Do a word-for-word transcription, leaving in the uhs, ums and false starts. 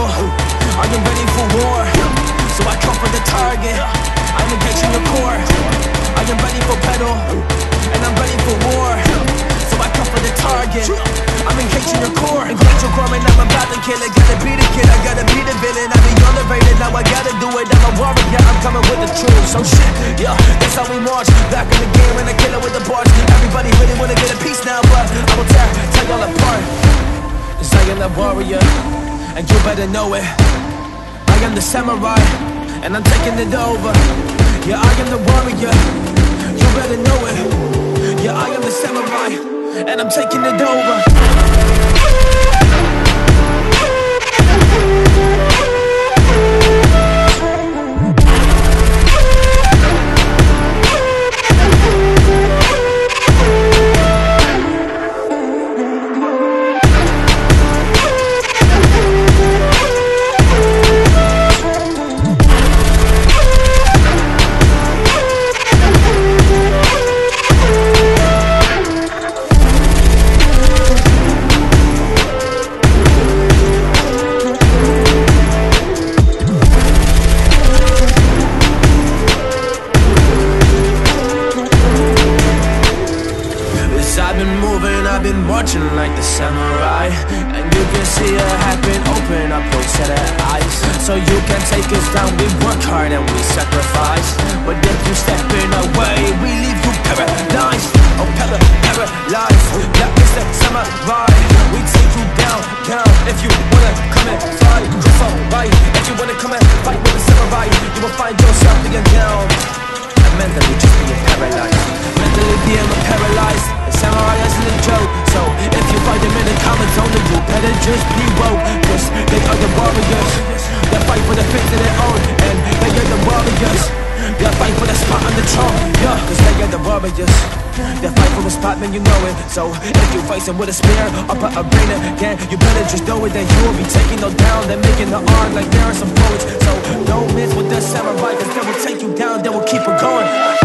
Are you ready for war? So I come for the target. I'm engaging your core. I am ready for battle, and I'm ready for war. So I come for the target. I'm engaging your core. Engage your core, and I'm about to kill it. Gotta be the kid, I gotta be the villain. I be underrated, now I gotta do it. I'm a warrior, I'm coming with the truth. So shit, yeah, that's how we march. Back in the game, and I kill it with the bars. Everybody really wanna get a piece now, but I will tear, tear y'all apart. Cause I am the warrior, and you better know it. I am the samurai, and I'm taking it over. Yeah, I am the warrior, you better know it. Yeah, I am the samurai, and I'm taking it over. I've been moving, I've been marching like the samurai, and you can see it happen, open up those set of eyes. So you can take us down, we work hard and we sacrifice. But if you stepping away, we leave you paralyzed. Oh, para, paralyzed, that is the samurai. We take you down, down. If you wanna come and fight, it's alright. If you wanna come and fight with the samurai, you will find yourself being down. And mentally just being paralyzed, mentally being paralyzed. The samurai isn't a joke, so if you fight them in the comment zone, then you better just be woke. Cause they are the warriors, they fight for the things that they own, and they are the warriors, they fight for the spot on the throne. Yeah, cause they are the warriors, they fight for a spot, man, you know it. So if you fight them with a spear up an arena, then you better just know it, that you will be taking them down. They're making the art like there are some poets, so don't miss with the samurai, cause they will take you down, they will keep it going.